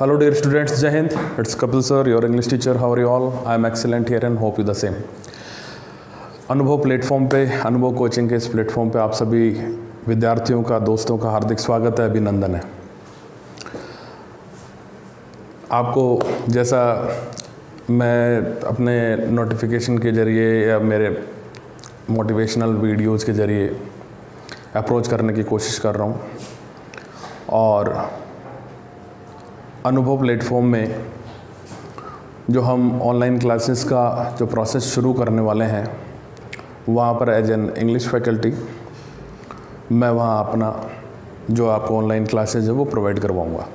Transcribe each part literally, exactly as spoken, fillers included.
Hello dear students, Jai Hind. It's Kapil sir, your English teacher. How are you all? I am excellent here and hope you the same. Anubhav platform पे, Anubhav coaching के इस platform पे आप सभी विद्यार्थियों का, दोस्तों का हार्दिक स्वागत है, अभिनंदन है। आपको जैसा मैं अपने नोटिफिकेशन के ज़रिए या मेरे मोटिवेशनल वीडियोज़ के ज़रिए अप्रोच करने की कोशिश कर रहा हूँ, और अनुभव प्लेटफॉर्म में जो हम ऑनलाइन क्लासेस का जो प्रोसेस शुरू करने वाले हैं, वहाँ पर एज एन इंग्लिश फैकल्टी मैं वहाँ अपना जो आपको ऑनलाइन क्लासेस है वो प्रोवाइड करवाऊँगा।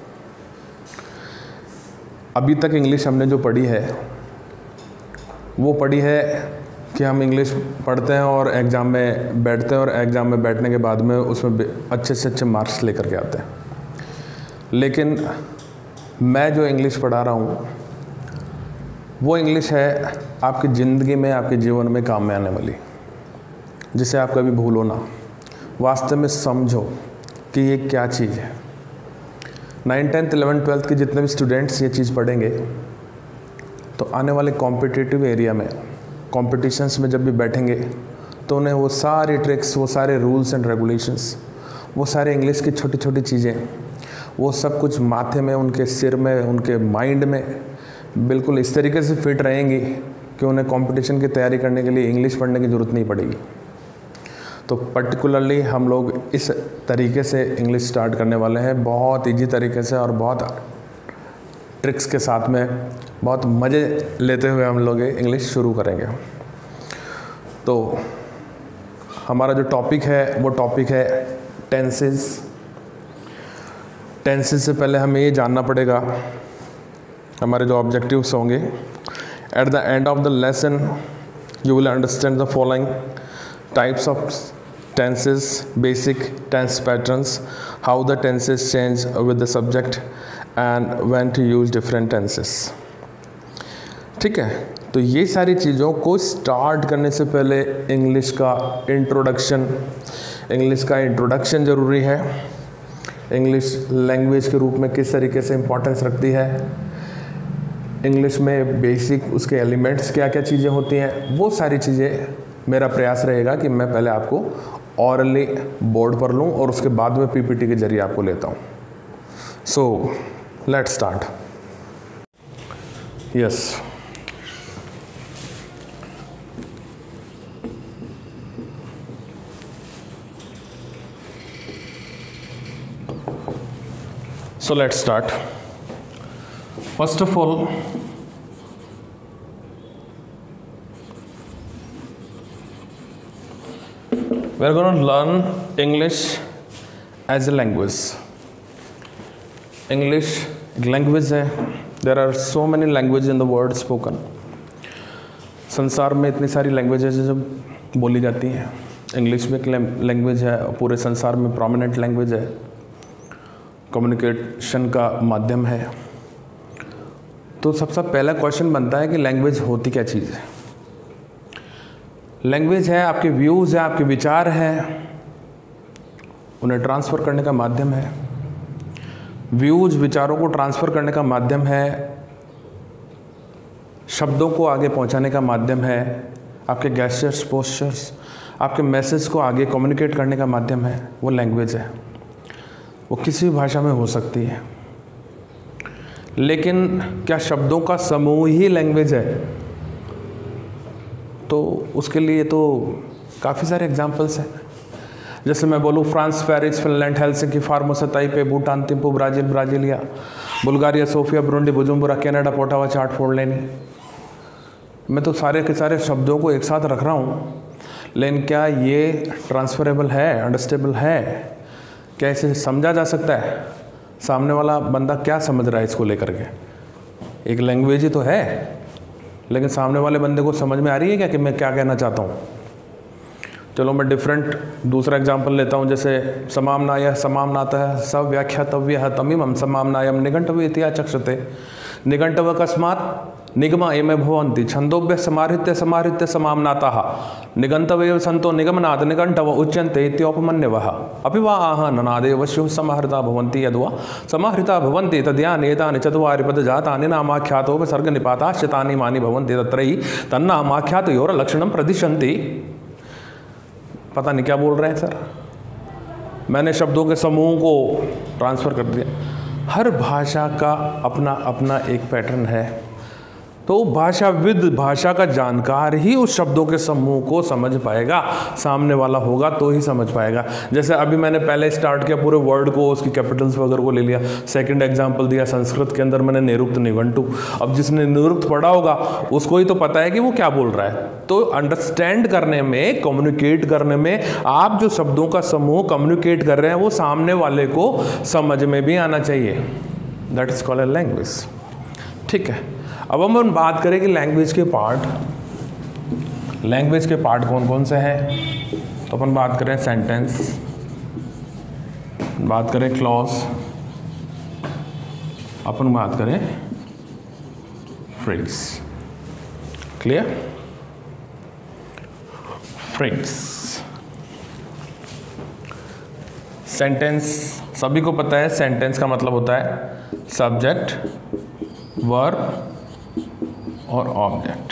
अभी तक इंग्लिश हमने जो पढ़ी है वो पढ़ी है कि हम इंग्लिश पढ़ते हैं और एग्ज़ाम में बैठते हैं और एग्ज़ाम में बैठने के बाद में उसमें अच्छे से अच्छे मार्क्स लेकर के आते हैं। लेकिन मैं जो इंग्लिश पढ़ा रहा हूँ वो इंग्लिश है आपकी ज़िंदगी में, आपके जीवन में काम में आने वाली, जिसे आप कभी भूलो ना, वास्तव में समझो कि ये क्या चीज़ है। नाइन टेंथ इलेवन ट्वेल्थ के जितने भी स्टूडेंट्स ये चीज़ पढ़ेंगे तो आने वाले कॉम्पिटिटिव एरिया में, कॉम्पिटिशन्स में जब भी बैठेंगे तो उन्हें वो सारे ट्रिक्स, वो सारे रूल्स एंड रेगुलेशंस, वो सारे इंग्लिश की छोटी छोटी चीज़ें, वो सब कुछ माथे में, उनके सिर में, उनके माइंड में बिल्कुल इस तरीके से फिट रहेंगी कि उन्हें कंपटीशन की तैयारी करने के लिए इंग्लिश पढ़ने की ज़रूरत नहीं पड़ेगी। तो पर्टिकुलरली हम लोग इस तरीके से इंग्लिश स्टार्ट करने वाले हैं, बहुत इजी तरीके से और बहुत ट्रिक्स के साथ में, बहुत मज़े लेते हुए हम लोग इंग्लिश शुरू करेंगे। तो हमारा जो टॉपिक है वो टॉपिक है टेंसेस। टेंसेस से पहले हमें ये जानना पड़ेगा, हमारे जो ऑब्जेक्टिव्स होंगे, at the end of the lesson you will understand the following types of tenses, basic tense patterns, how the tenses change with the subject and when to use different tenses. ठीक है, तो ये सारी चीज़ों को start करने से पहले इंग्लिश का इंट्रोडक्शन इंग्लिश का इंट्रोडक्शन ज़रूरी है। इंग्लिश लैंग्वेज के रूप में किस तरीके से इम्पोर्टेंस रखती है, इंग्लिश में बेसिक उसके एलिमेंट्स क्या क्या चीज़ें होती हैं, वो सारी चीज़ें मेरा प्रयास रहेगा कि मैं पहले आपको ऑरली बोर्ड पर लूँ और उसके बाद में पीपीटी के जरिए आपको लेता हूँ। So let's start. Yes, so let's start. First of all, we're going to learn English as a language. English एक लैंग्वेज है। There are so many languages in the world spoken. संसार में इतनी सारी लैंग्वेजेस जो बोली जाती हैं। इंग्लिश में एक लैंग्वेज है, पूरे संसार में प्रोमिनेंट लैंग्वेज है, कम्युनिकेशन का माध्यम है। तो सबसे पहला क्वेश्चन बनता है कि लैंग्वेज होती क्या चीज़ है। लैंग्वेज है आपके व्यूज़ है, आपके विचार हैं, उन्हें ट्रांसफ़र करने का माध्यम है। व्यूज़, विचारों को ट्रांसफ़र करने का माध्यम है, शब्दों को आगे पहुंचाने का माध्यम है, आपके गेस्चर्स, पोस्चर्स, आपके मैसेज को आगे कम्युनिकेट करने का माध्यम है, वो लैंग्वेज है। वो किसी भी भाषा में हो सकती है। लेकिन क्या शब्दों का समूह ही लैंग्वेज है? तो उसके लिए तो काफ़ी सारे एग्जांपल्स हैं। जैसे मैं बोलूँ France, Paris, Finland, Helsinki, Formosa, Taipei, Bhutan, Thimphu, Brazil, Brasilia, Bulgaria, Sofia, Burundi, Bujumbura, Canada, Ottawa, chart फोड़ लेनी। मैं तो सारे के सारे शब्दों को एक साथ रख रहा हूँ, लेकिन क्या ये ट्रांसफरेबल है, अंडरस्टेबल है? क्या इसे समझा जा सकता है? सामने वाला बंदा क्या समझ रहा है इसको लेकर के? एक लैंग्वेज ही तो है, लेकिन सामने वाले बंदे को समझ में आ रही है क्या कि मैं क्या कहना चाहता हूँ? चलो मैं डिफरेंट दूसरा एग्जांपल लेता हूँ। जैसे समामनाय समामनातः सव्याख्यातव्यः तमिमं समामनायम निघंटव इतिहा चक्षते। निघंटव अकस्मात निगम एमे भवन्ति छंदोभ्य समाहृत्य समाहृत्य समाम्नाताः निगन्तवेव सन्तो निगमनात् निघण्टव उच्यन्ते इत्योपमन्यवः अपि वा आह ननादेव स्युः समाहृता भवन्ति यद्वा समाहृता भवन्ति तद्यानि एतानि चत्वारि पदजातानि नामाख्यातोपसर्गनिपाताश्च तानि मानि भवन्ति तत्रैः तन्नामाख्यातयोर्लक्षणं प्रदिशन्ति। पता नहीं क्या बोल रहे हैं सर, मैंने शब्दों के समूह को ट्रांसफ़र कर दिया। हर भाषा का अपना अपना एक पैटर्न है, तो भाषाविद, भाषा का जानकार ही उस शब्दों के समूह को समझ पाएगा, सामने वाला होगा तो ही समझ पाएगा। जैसे अभी मैंने पहले स्टार्ट किया पूरे वर्ड को, उसकी कैपिटल्स वगैरह को ले लिया। सेकंड एग्जांपल दिया संस्कृत के अंदर मैंने निरुक्त निघंटु। अब जिसने निरुक्त पढ़ा होगा उसको ही तो पता है कि वो क्या बोल रहा है। तो अंडरस्टैंड करने में, कम्युनिकेट करने में, आप जो शब्दों का समूह कम्युनिकेट कर रहे हैं वो सामने वाले को समझ में भी आना चाहिए। That is called a language. ठीक है, अब हम बात करें कि लैंग्वेज के पार्ट, लैंग्वेज के पार्ट कौन कौन से हैं। तो अपन बात करें सेंटेंस, बात करें क्लॉज, अपन बात करें फ्रेज। क्लियर? फ्रेज, सेंटेंस सभी को पता है। सेंटेंस का मतलब होता है सब्जेक्ट, वर्ब और ऑब्जेक्ट।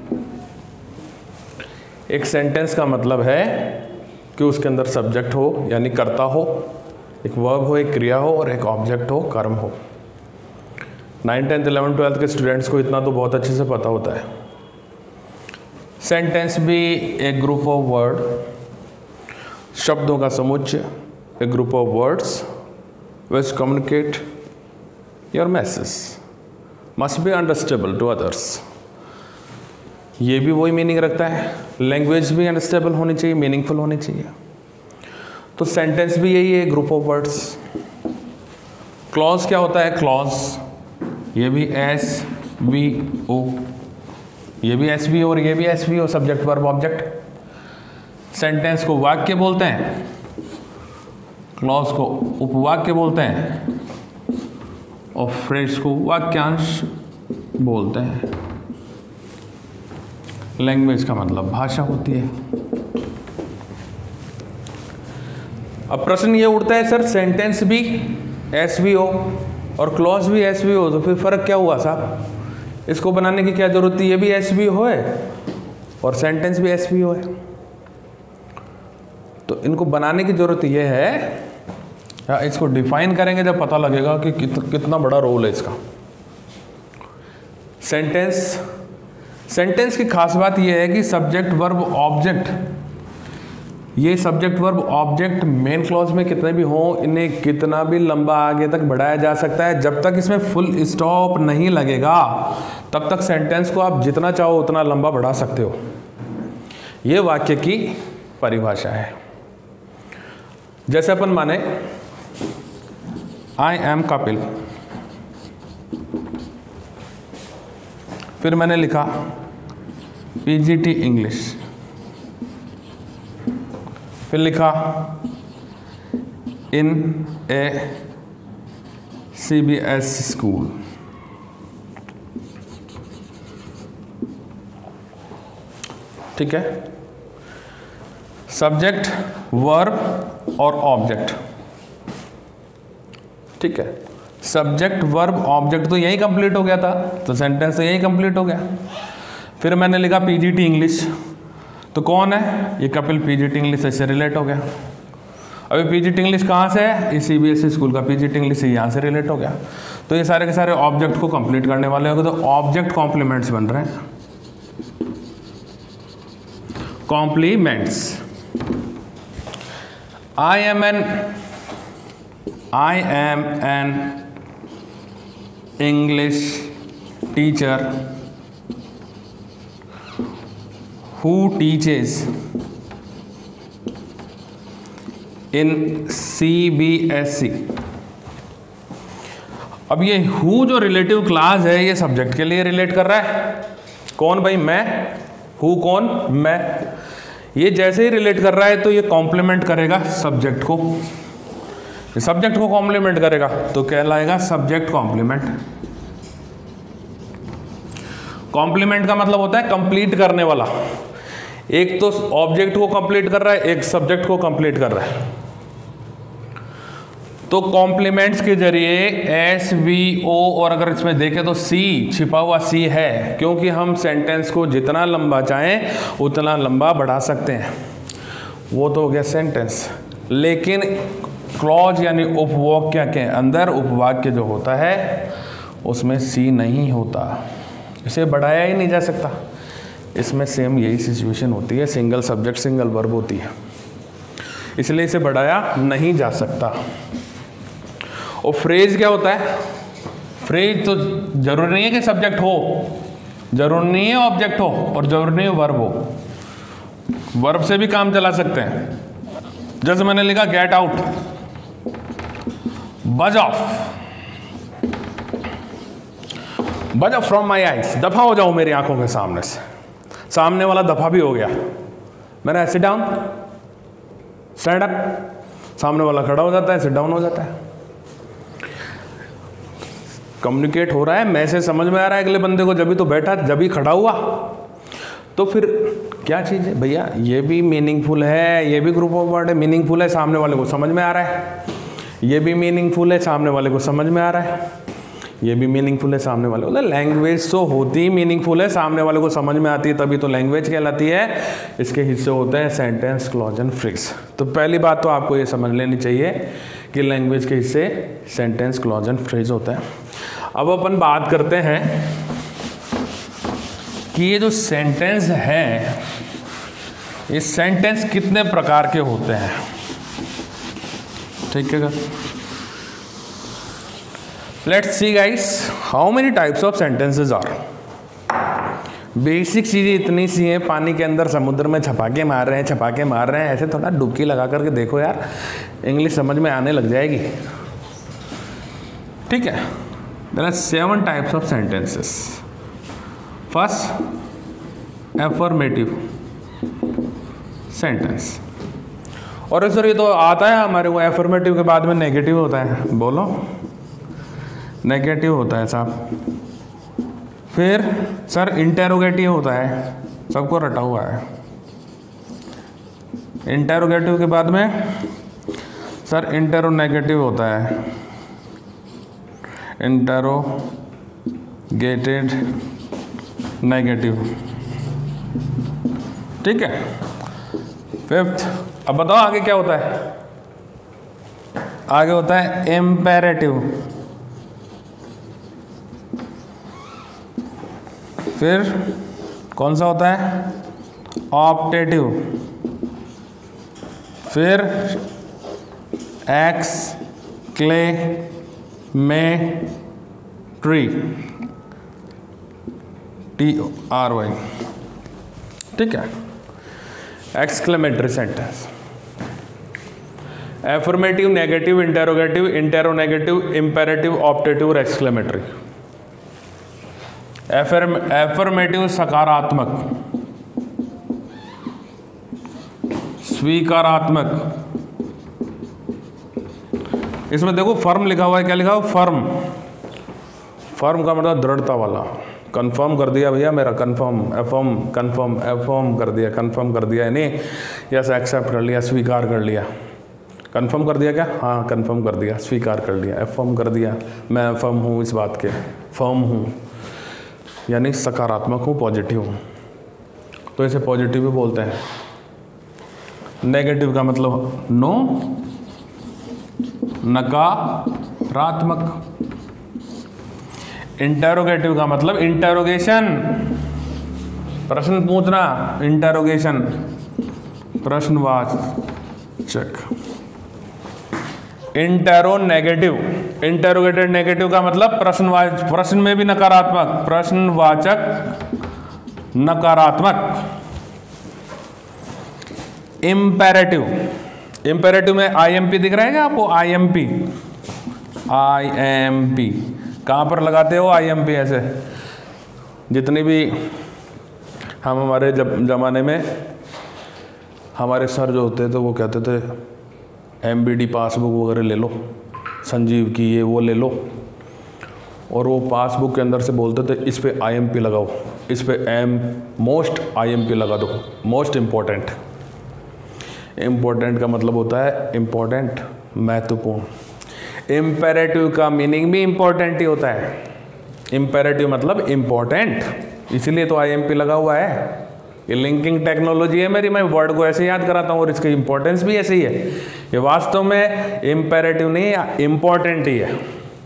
एक सेंटेंस का मतलब है कि उसके अंदर सब्जेक्ट हो यानी कर्ता हो, एक वर्ब हो, एक क्रिया हो, और एक ऑब्जेक्ट हो, कर्म हो। नाइन टेंथ इलेवन ट्वेल्थ के स्टूडेंट्स को इतना तो बहुत अच्छे से पता होता है। सेंटेंस भी एक ग्रुप ऑफ वर्ड, शब्दों का समुच्चय, एक group of words which communicate your message must be understandable to others. ये भी वही मीनिंग रखता है। लैंग्वेज भी अंडरस्टैंडेबल होनी चाहिए, मीनिंगफुल होनी चाहिए। तो सेंटेंस भी यही है, ग्रुप ऑफ वर्ड्स। क्लॉज क्या होता है? क्लॉज ये भी एस वी ओ, ये भी एस वी ओ और ये भी S V O, subject verb object. Sentence को वाक्य बोलते हैं, क्लॉज को उपवाक्य बोलते हैं, और फ्रेज को वाक्यांश बोलते हैं। लैंग्वेज का मतलब भाषा होती है। अब प्रश्न ये उठता है सर सेंटेंस भी एस वी ओ और क्लॉज भी एस वी ओ, तो फिर फर्क क्या हुआ साहब? इसको बनाने की क्या जरूरत थी? ये भी एस वी ओ है और सेंटेंस भी एस वी ओ है। तो इनको बनाने की जरूरत ये है, या इसको डिफाइन करेंगे जब पता लगेगा कि कित, कितना बड़ा रोल है इसका। सेंटेंस, सेंटेंस की खास बात यह है कि सब्जेक्ट वर्ब ऑब्जेक्ट, ये subject verb object main clause में कितने भी हों, इन्हें कितना भी लंबा आगे तक बढ़ाया जा सकता है। जब तक इसमें फुल स्टॉप नहीं लगेगा तब तक सेंटेंस को आप जितना चाहो उतना लंबा बढ़ा सकते हो। ये वाक्य की परिभाषा है। जैसे अपन माने आई एम कपिल, फिर मैंने लिखा पीजीटी इंग्लिश, फिर लिखा इन ए सीबीएस स्कूल। ठीक है, सब्जेक्ट, वर्ब और ऑब्जेक्ट। ठीक है, सब्जेक्ट, वर्ब, ऑब्जेक्ट तो यही कंप्लीट हो गया था, तो सेंटेंस तो यही कंप्लीट हो गया। फिर मैंने लिखा पीजीटी इंग्लिश, तो कौन है? ये कपिल पीजीटी इंग्लिश से रिलेट हो गया। अभी पीजीटी इंग्लिश कहाँ से है? ये सीबीएसई स्कूल का पीजीटी इंग्लिश यहाँ से रिलेट हो गया। तो ये सारे के सारे ऑब्जेक्ट को कंप्लीट करने वाले होंगे, तो ऑब्जेक्ट कॉम्प्लीमेंट्स बन रहे हैं। Complements, I am an I am an English teacher who teaches in C B S E। अब ये who जो रिलेटिव क्लास है ये सब्जेक्ट के लिए रिलेट कर रहा है। कौन भाई? मैं। who कौन? मैं। ये जैसे ही रिलेट कर रहा है तो ये कॉम्प्लीमेंट करेगा सब्जेक्ट को, सब्जेक्ट को कॉम्प्लीमेंट करेगा तो कहलाएगा सब्जेक्ट कॉम्प्लीमेंट। कॉम्प्लीमेंट का मतलब होता है कंप्लीट करने वाला। एक तो ऑब्जेक्ट को कंप्लीट कर रहा है, एक सब्जेक्ट को कंप्लीट कर रहा है। तो कॉम्प्लीमेंट्स के जरिए एस वी ओ, और अगर इसमें देखें तो सी, छिपा हुआ सी है, क्योंकि हम सेंटेंस को जितना लंबा चाहें उतना लंबा बढ़ा सकते हैं। वो तो हो गया सेंटेंस। लेकिन क्लॉज यानी उपवाक्य के अंदर उपवाक्य जो होता है उसमें सी नहीं होता, इसे बढ़ाया ही नहीं जा सकता। इसमें सेम यही सिचुएशन होती है, सिंगल सब्जेक्ट सिंगल वर्ब होती है, इसलिए इसे बढ़ाया नहीं जा सकता। और फ्रेज क्या होता है? फ्रेज तो जरूरी नहीं है कि सब्जेक्ट हो, जरूरी नहीं है ऑब्जेक्ट हो, और जरूरी नहीं है वर्ब हो। वर्ब से भी काम चला सकते हैं। जैसे मैंने लिखा get out, buzz off, buzz off from my eyes, दफा हो जाओ मेरी आंखों के सामने से। सामने वाला दफा भी हो गया। मैंने सिट डाउन, स्टैंड अप, सामने वाला खड़ा हो जाता है, सिट डाउन हो जाता है। कम्युनिकेट हो रहा है, मैसेज समझ में आ रहा है अगले बंदे को, जब भी तो बैठा, जब भी खड़ा हुआ। तो फिर क्या चीज़ है भैया, ये भी मीनिंगफुल है, ये भी ग्रुप ऑफ वर्ड है, मीनिंगफुल है, सामने वाले को समझ में आ रहा है। ये भी मीनिंगफुल है, सामने वाले को समझ में आ रहा है। ये भी मीनिंगफुल है, सामने वाले को। लैंग्वेज तो होती ही मीनिंगफुल है, सामने वाले को समझ में आती है, तभी तो लैंग्वेज कहलाती है। इसके हिस्से होते हैं सेंटेंस, क्लॉज एंड फ्रेज। तो पहली बात तो आपको ये समझ लेनी चाहिए कि लैंग्वेज के हिस्से सेंटेंस, क्लॉज एंड फ्रेज होता है। अब अपन बात करते हैं कि ये जो सेंटेंस है, ये सेंटेंस कितने प्रकार के होते हैं। ठीक है, let's see guys how many types of sentences are. बेसिक चीज़ें इतनी सी हैं, पानी के अंदर समुद्र में छपाके मार रहे हैं, छपाके मार रहे हैं, ऐसे थोड़ा डुबकी लगा करके देखो यार, इंग्लिश समझ में आने लग जाएगी। ठीक है, there are seven types of sentences. First, affirmative sentence. और सर ये तो आता है हमारे को, एफर्मेटिव के बाद में नेगेटिव होता है। बोलो, नेगेटिव होता है साहब। फिर सर इंटेरोगेटिव होता है, सबको रटा हुआ है। इंटेरोगेटिव के बाद में सर इंटेरोनेगेटिव होता है, इंटेरोगेटेड नेगेटिव। ठीक है। फिफ्थ, अब बताओ आगे क्या होता है। आगे होता है इम्पेरेटिव। फिर कौन सा होता है, ऑप्टेटिव। फिर exclamatory, T R Y. ठीक है, exclamatory sentence. Affirmative, negative, interrogative, interronegative, imperative, optative और एक्सक्लेमेटरी। एफर्म एफर्मेटिव सकारात्मक, स्वीकारात्मक। इसमें देखो फर्म लिखा हुआ है, क्या लिखा हुआ, फर्म। फर्म का मतलब दृढ़ता वाला। कंफर्म कर दिया भैया मेरा, कंफर्म, एफर्म, कंफर्म, एफर्म कर दिया, कंफर्म कर दिया, यानी यस एक्सेप्ट कर लिया, स्वीकार कर लिया। कंफर्म कर दिया क्या, हाँ कंफर्म कर दिया, स्वीकार कर लिया। एफर्म कर दिया, मैं फर्म हूँ इस बात के, फर्म हूँ, यानी सकारात्मक हूँ, पॉजिटिव हूँ, तो इसे पॉजिटिव भी बोलते हैं। नेगेटिव का मतलब नो, नकारात्मक। इंटेरोगेटिव का मतलब इंटेरोगेशन, प्रश्न पूछना, इंटेरोगेशन, प्रश्नवाचक। इंटेरोनेगेटिव, इंटेरोगेटेड नेगेटिव का मतलब प्रश्नवाचक, प्रश्न में भी नकारात्मक, प्रश्नवाचक नकारात्मक। इंपेरेटिव, इंपेरेटिव में आई एम पी दिख रहा है क्या आपको, I M P, I M P कहाँ पर लगाते हो, आई एम पी ऐसे। जितनी भी हम हमारे जब ज़माने में हमारे सर जो होते थे वो कहते थे एम बी डी पासबुक वगैरह ले लो, संजीव की ये वो ले लो, और वो पासबुक के अंदर से बोलते थे इस पे आई एम पी लगाओ। इस पे M most I M P लगा दो, मोस्ट इम्पोर्टेंट। इम्पोर्टेंट का मतलब होता है इम्पोर्टेंट, महत्वपूर्ण। इम्पेरेटिव का मीनिंग भी इम्पोर्टेंट ही होता है। इम्पेरेटिव मतलब इम्पोर्टेंट, इसीलिए तो आई एम पी लगा हुआ है। ये लिंकिंग टेक्नोलॉजी है मेरी, मैं वर्ड को ऐसे याद कराता हूँ और इसकी इंपॉर्टेंस भी ऐसे ही है। ये वास्तव में इम्पेरेटिव नहीं है, इम्पोर्टेंट ही है।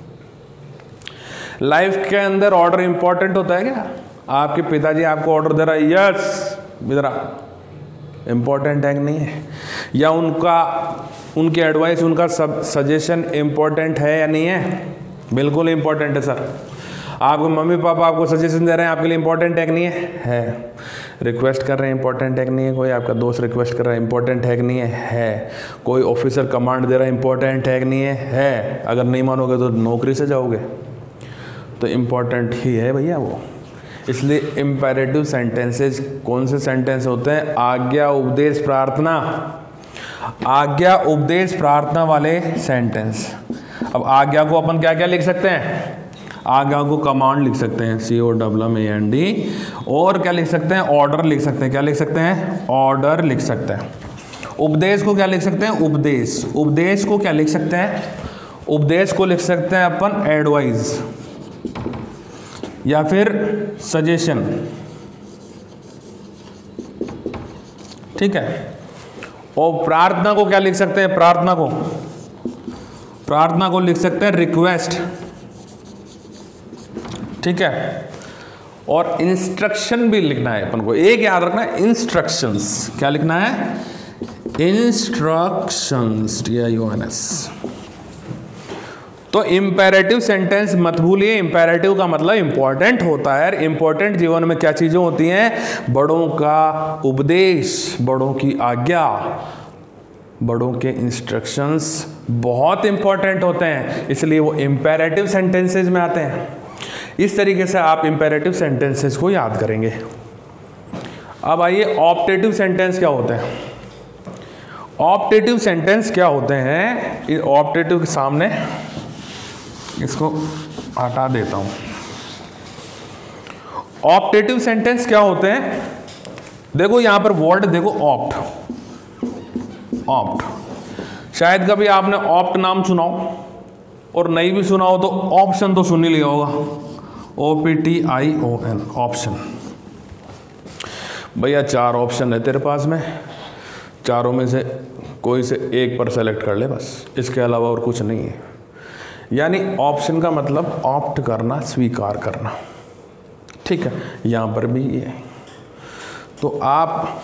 लाइफ के अंदर ऑर्डर इंपॉर्टेंट होता है क्या? आपके पिताजी आपको ऑर्डर दे रहा है, यस इधर आ, इम्पोर्टेंट है कि नहीं है? या उनका उनकी एडवाइस, उनका सब सजेशन इम्पोर्टेंट है या नहीं है? बिल्कुल इम्पोर्टेंट है सर। आपके मम्मी पापा आपको सजेशन दे रहे हैं, आपके लिए इम्पोर्टेंट है कि नहीं है? है। रिक्वेस्ट कर रहे हैं, इंपॉर्टेंट है कि नहीं है? कोई आपका दोस्त रिक्वेस्ट कर रहा है, इंपॉर्टेंट है कि नहीं है? है। कोई ऑफिसर कमांड दे रहा है, इंपॉर्टेंट है कि नहीं है? है। अगर नहीं मानोगे तो नौकरी से जाओगे। तो इम्पॉर्टेंट ही है भैया वो। इसलिए इम्पेरेटिव सेंटेंसेस कौन से सेंटेंस होते हैं? आज्ञा उपदेश प्रार्थना, आज्ञा उपदेश प्रार्थना वाले सेंटेंस। अब आज्ञा को अपन क्या क्या लिख सकते हैं? आज्ञा को कमांड लिख सकते हैं, C O W M A N D. और क्या लिख सकते हैं? ऑर्डर लिख सकते हैं। क्या लिख सकते हैं? ऑर्डर लिख सकते हैं। उपदेश को क्या लिख सकते हैं? उपदेश। उपदेश को क्या लिख सकते हैं? उपदेश को लिख सकते हैं अपन एडवाइस या फिर सजेशन, ठीक है। और प्रार्थना को क्या लिख सकते हैं? प्रार्थना को प्रार्थना को लिख सकते हैं रिक्वेस्ट, ठीक है। और इंस्ट्रक्शन भी लिखना है अपन को, एक याद रखना है, इंस्ट्रक्शंस। क्या लिखना है? Instructions, T I O N S. तो इंपेरेटिव सेंटेंस मत भूलिए। इंपेरेटिव का मतलब इंपॉर्टेंट होता है। इंपॉर्टेंट जीवन में क्या चीजें होती हैं? बड़ों का उपदेश, बड़ों की आज्ञा, बड़ों के इंस्ट्रक्शंस बहुत इंपॉर्टेंट होते हैं, इसलिए वो इंपेरेटिव सेंटेंसेस में आते हैं। इस तरीके से आप इंपेरेटिव सेंटेंसेस को याद करेंगे। अब आइए ऑप्टेटिव सेंटेंस क्या होते हैं? ऑप्टेटिव सेंटेंस क्या होते हैं? ऑप्टेटिव के सामने इसको हटा देता हूं। ऑप्टेटिव सेंटेंस क्या होते हैं? देखो यहां पर वर्ड देखो, ऑप्ट। ऑप्ट शायद कभी आपने ऑप्ट नाम सुना हो, और नहीं भी सुना हो तो ऑप्शन तो सुन ही लिया होगा। O P T I O N, option. भैया चार ऑप्शन है तेरे पास में, चारों में से कोई से एक पर सेलेक्ट कर ले बस, इसके अलावा और कुछ नहीं है। यानी ऑप्शन का मतलब ऑप्ट करना, स्वीकार करना, ठीक है। यहाँ पर भी ये है। तो आप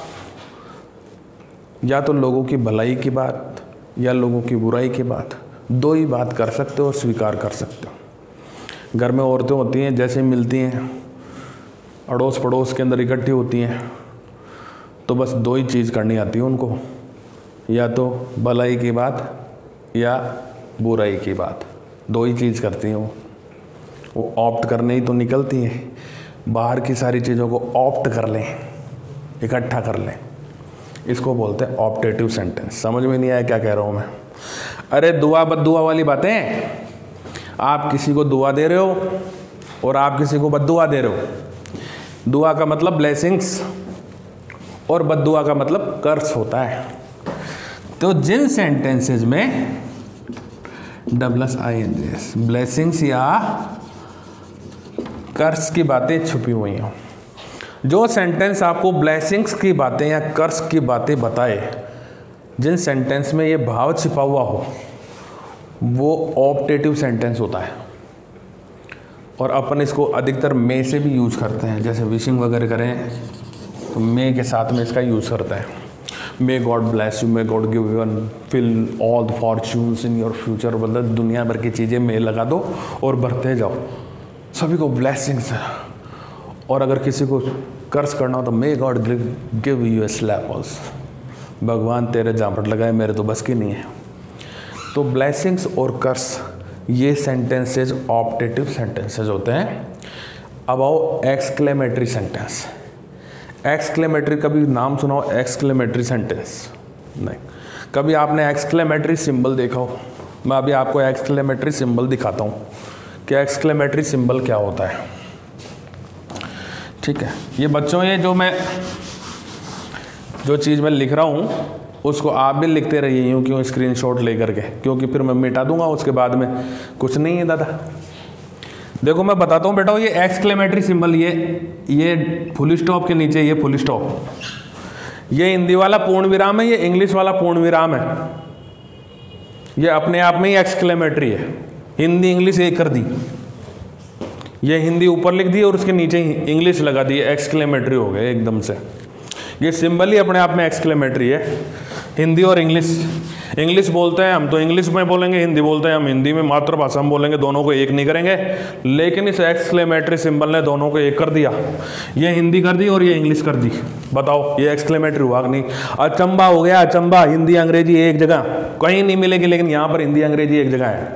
या तो लोगों की भलाई की बात या लोगों की बुराई की बात, दो ही बात कर सकते हो और स्वीकार कर सकते हो। घर में औरतें होती हैं, जैसे मिलती हैं, अड़ोस पड़ोस के अंदर इकट्ठी होती हैं, तो बस दो ही चीज़ करनी आती है उनको, या तो भलाई की बात या बुराई की बात, दो ही चीज़ करती हैं वो। वो ऑप्ट करने ही तो निकलती हैं, बाहर की सारी चीज़ों को ऑप्ट कर लें, इकट्ठा कर लें, इसको बोलते हैं ऑप्टेटिव सेंटेंस। समझ में नहीं आया क्या कह रहा हूँ मैं? अरे दुआ बद्दुआ वाली बातें, आप किसी को दुआ दे रहे हो और आप किसी को बद्दुआ दे रहे हो। दुआ का मतलब ब्लेसिंग्स और बद्दुआ का मतलब कर्स होता है। तो जिन सेंटेंसेस में double S I N G, blessings या कर्स की बातें छुपी हुई हों, जो सेंटेंस आपको ब्लेसिंग्स की बातें या कर्स की बातें बताए, जिन सेंटेंस में ये भाव छिपा हुआ हो, वो ऑप्टेटिव सेंटेंस होता है। और अपन इसको अधिकतर मे से भी यूज करते हैं, जैसे विशिंग वगैरह करें तो मे के साथ में इसका यूज करते हैं। May God bless you, may God give you an fill all the fortunes in your future. मतलब दुनिया भर की चीज़ें मे लगा दो और बढ़ते जाओ, सभी को ब्लेसिंग्स है। और अगर किसी को कर्स करना हो तो may God give you a slap also, भगवान तेरे जापट लगाए, मेरे तो बस की नहीं है। तो ब्लेसिंग्स और कर्स ये सेंटेंसेज ऑप्टेटिव सेंटेंसेज होते हैं। अब आओ एक्सक्लेमेटरी सेंटेंस। एक्सक्लेमेटरी, कभी नाम सुना हो एक्सक्लेमेटरी सेंटेंस? नहीं। कभी आपने एक्सक्लेमेटरी सिंबल देखा हो? मैं अभी आपको एक्सक्लेमेटरी सिंबल दिखाता हूँ कि एक्सक्लेमेटरी सिंबल क्या होता है। ठीक है। ये बच्चों, ये जो मैं जो चीज़ मैं लिख रहा हूँ उसको आप भी लिखते रहिए यूँ क्यों स्क्रीनशॉट ले करके, क्योंकि फिर मैं मिटा दूंगा उसके बाद में कुछ नहीं है दादा। देखो मैं बताता हूँ बेटा, ये एक्सक्लेमेटरी सिंबल, ये ये फुल स्टॉप के नीचे ये फुल स्टॉप, ये हिंदी वाला पूर्ण विराम है, ये इंग्लिश वाला पूर्ण विराम है। ये अपने आप में ही एक्सक्लेमेटरी है। हिंदी इंग्लिश एक कर दी, ये हिंदी ऊपर लिख दी और उसके नीचे ही इंग्लिश लगा दी, एक्सक्लेमेटरी हो गए एकदम से। ये सिंबल ही अपने आप में एक्सक्लेमेटरी है। हिंदी और इंग्लिश, इंग्लिश बोलते हैं हम तो इंग्लिश में बोलेंगे, हिंदी बोलते हैं हम हिंदी में, मातृभाषा हम बोलेंगे, दोनों को एक नहीं करेंगे। लेकिन इस एक्सक्लेमेटरी सिंबल ने दोनों को एक कर दिया। ये हिंदी कर दी और ये इंग्लिश कर दी। बताओ ये एक्सक्लेमेटरी हुआ कि नहीं? अचंबा हो गया, अचंबा। हिंदी अंग्रेजी एक जगह कहीं नहीं मिलेगी, लेकिन यहाँ पर हिंदी अंग्रेजी एक जगह है।